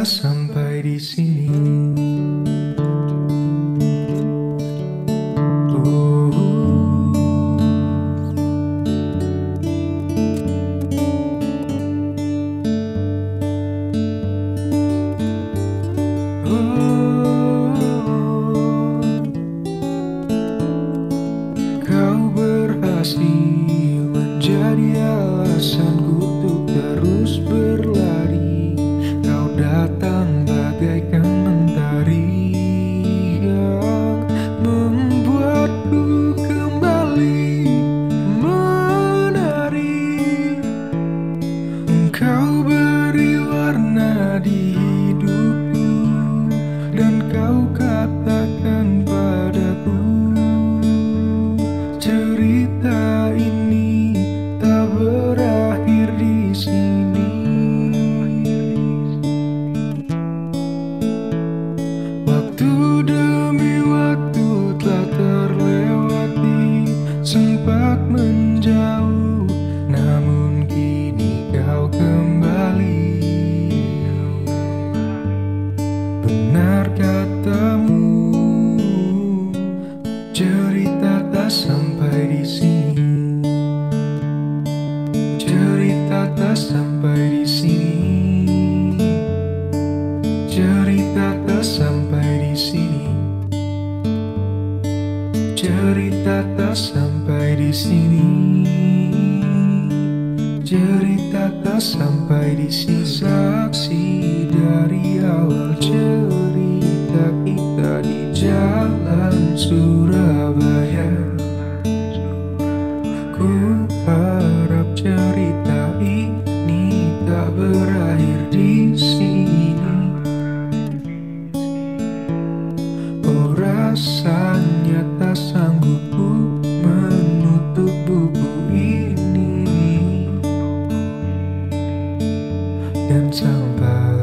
tak sampai di sini. Kau berhasil menjadi alasanku untuk terus berlari. Kau datang bagaikan mentari yang membuatku kembali menari. Kau beri warna di hidupku dan kau katakan padaku, cerita ini tak berakhir di sini. Waktu demi waktu telah terlewati, sempat menjauh, namun kini kau kembali. Benar katamu, cerita tak sampai di sini. Cerita tak sampai di sini. Cerita tak sampai di sini. Cerita tak sampai di sini. Cerita tak sampai di sini. Saksi dari awal cerita kita di jalan Surabaya. Ku harap cerita ini tak berakhir di sini. Oh, rasanya tak sanggup ku menutup buku ini dan sampai